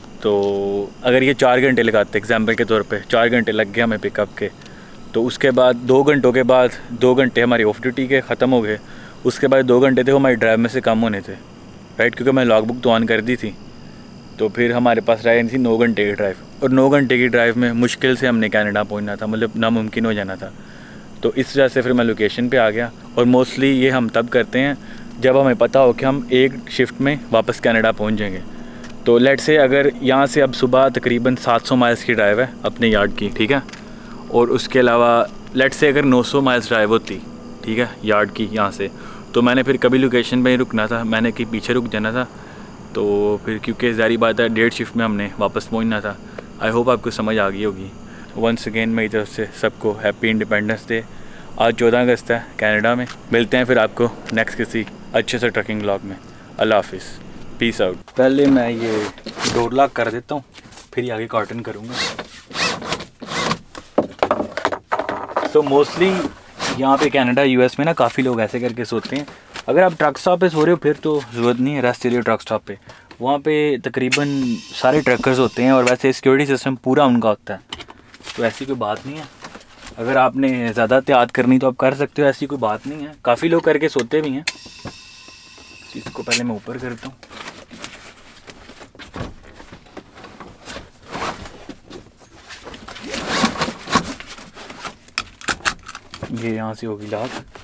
तो अगर ये चार घंटे लगाते एग्जाम्पल के तौर पे, चार घंटे लग गए हमें पिकअप के, तो उसके बाद दो घंटों के बाद दो घंटे हमारी ऑफ ड्यूटी के ख़त्म हो गए। उसके बाद दो घंटे थे वो हमारी ड्राइव में से कम होने थे, राइट, क्योंकि मैं लॉग बुक तो ऑन कर दी थी। तो फिर हमारे पास रह थी नौ घंटे की ड्राइव, और नौ घंटे की ड्राइव में मुश्किल से हमने कनाडा पहुंचना था, मतलब नामुमकिन हो जाना था। तो इस वजह से फिर मैं लोकेशन पे आ गया। और मोस्टली ये हम तब करते हैं जब हमें पता हो कि हम एक शिफ्ट में वापस कनाडा पहुंच जाएंगे। तो लेट से अगर यहाँ से अब सुबह तकरीबन सात सौ माइल्स की ड्राइव है अपने यार्ड की, ठीक है, और उसके अलावा लेट से अगर नौ सौ माइल्स ड्राइव होती, ठीक है, यार्ड की यहाँ से, तो मैंने फिर कभी लोकेशन पर ही रुकना था, मैंने कहीं पीछे रुक जाना था। तो फिर क्योंकि ज़ाहिर बात है डेढ़ शिफ्ट में हमने वापस पहुंचना था। आई होप आपको समझ आ गई होगी। वंस अगेन मेरी तरफ से सबको हैप्पी इंडिपेंडेंस डे। आज चौदह अगस्त है कनाडा में। मिलते हैं फिर आपको नेक्स्ट किसी अच्छे से ट्रकिंग व्लॉग में। अल्लाह हाफिज़, पीस आउट। पहले मैं ये डोर लॉक कर देता हूँ, फिर ये आगे कार्टन करूँगा। तो मोस्टली यहाँ पे कनाडा यूएस में ना काफ़ी लोग ऐसे करके सोते हैं। अगर आप ट्रक स्टॉप पे सो रहे हो फिर तो ज़रूरत नहीं है, रेस्ट एरिया ट्रक स्टॉप पे, वहाँ पे तकरीबन सारे ट्रकर्स होते हैं और वैसे सिक्योरिटी सिस्टम पूरा उनका होता है। तो ऐसी कोई बात नहीं है, अगर आपने ज़्यादा एहतियात करनी तो आप कर सकते हो, ऐसी कोई बात नहीं है। काफ़ी लोग करके सोते भी हैं। इसको पहले मैं ऊपर करता हूँ। ये यहाँ से होगी लॉक।